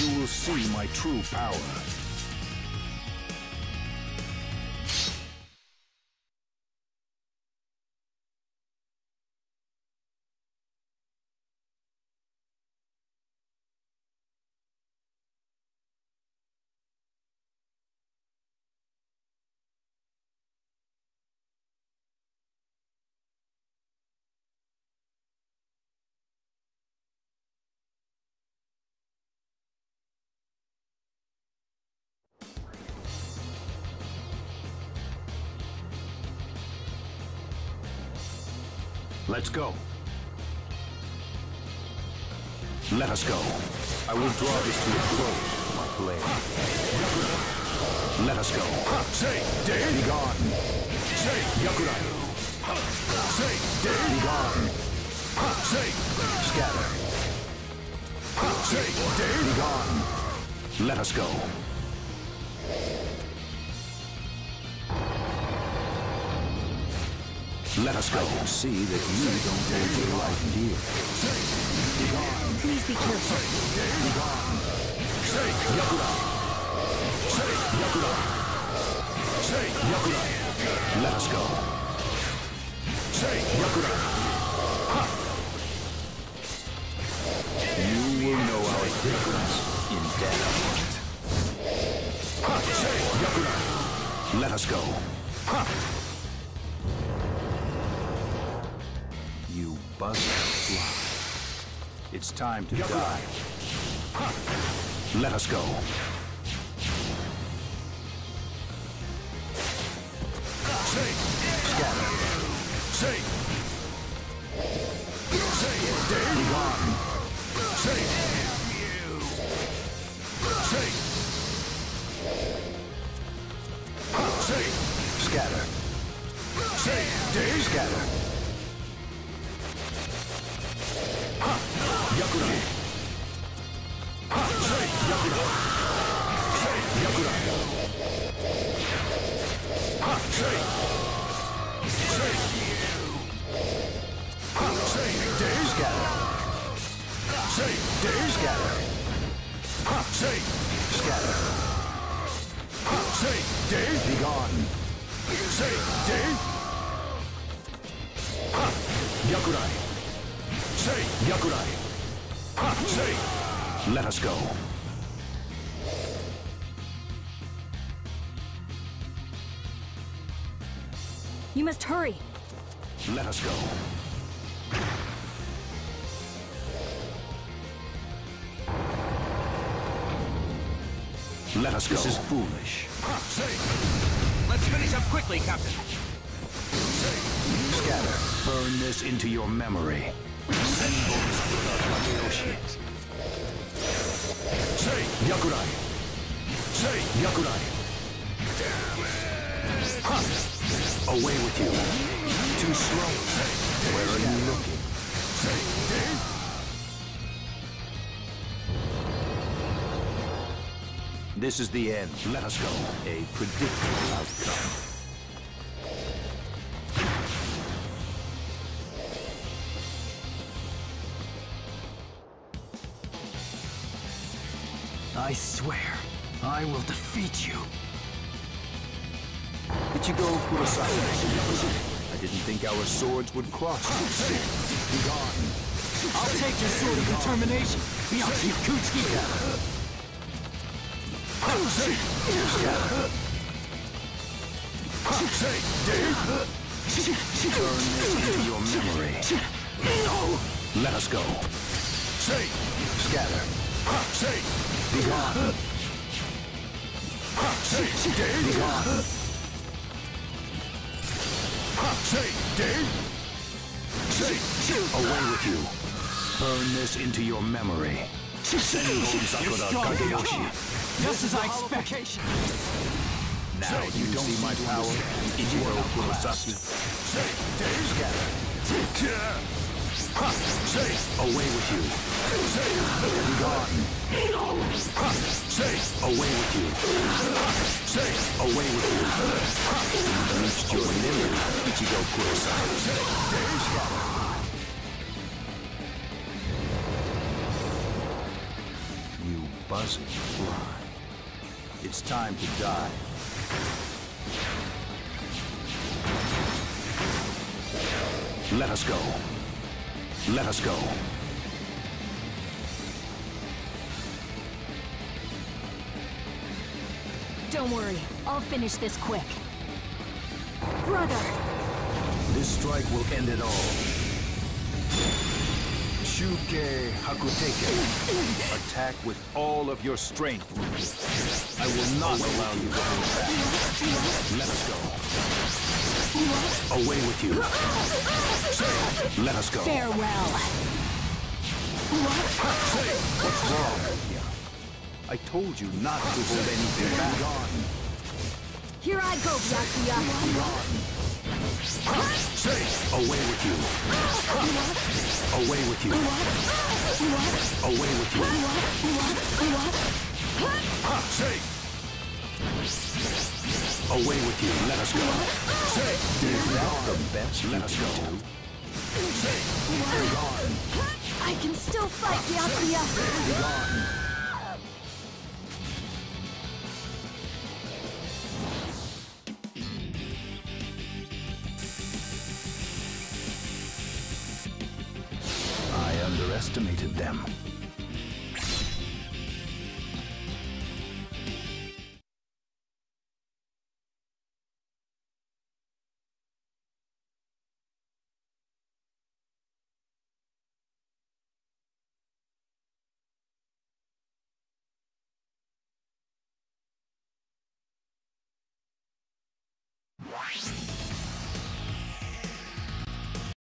You will see my true power. Let's go. Let us go. I will draw this to a close, my blade. Let us go. Say, Dave! Be gone. Say, Yakurai. Say, Dave! Be gone. Say, scatter. Say, Dave! Be gone. Let us go. Let us go. I can see that you don't hold your life dear. Please be careful. Be gone. Say, Yakurai. Say, Yakurai. Say, Yakurai. Let us go. Say, Yakurai. Ha! You will know our difference in death. Ha! Say, Yakurai. Let us go. Ha! You buzzard fly. It's time to die. Let us go. Say, scatter. Say, say, be gone. Say, say, say, scatter. Say, Dave, scatter. Yakurai. Say, Yakurai. Say, Yakurai. Say. Say. Say, Dave scatter. Say, Dave scatter. Say, scatter. Say, Dave be gone. Say, Dave. Yakurai. Say, Yakurai. Say, let us go. You must hurry. Let us go. Let us go. This is foolish. Let's finish up quickly, Captain. Scatter. Burn this into your memory. Say, Yakurai. Say, Yakurai. Away with you. Too slow. Where are you looking? Say, Dave. This is the end. Let us go. A predictable outcome. I swear, I will defeat you. Ichigo Kurosaki. I didn't think our swords would cross. Be gone. I'll take your sword of determination. Miyaki Kuchiki. Say, Dave. Turn this into your memory. Let us go. Say, scatter. Say, be gone. Say, Dave. Be gone. Say, Dave. Say, away with you. Burn this into your memory. Sakura Kageyoshi. Just as I expected. Now you don't see my power. Ichigo Kurosaki. Say, Dave. Scatter. Say, away with you. Say, be gone. Say, away with you. Say, away with you. You reached your limit, Ichigo Kurosaki. Say, Dave scatter. You buzzing fly. It's time to die. Let us go. Let us go. Don't worry, I'll finish this quick. Brother! This strike will end it all. Shuke Hakuteke. Attack with all of your strength. I will not allow you to hold back. Let us go. Away with you. Say, let us go. Farewell. Say, what's wrong? I told you not to hold anything back. Gone. Here I go, Byakuya. Say, away with you. Away with you. Away with you. Say, away with you. Let us go. Say, is that the best? Let us go. Say, be gone. I can still fight, Byakuya. Be gone. I underestimated them.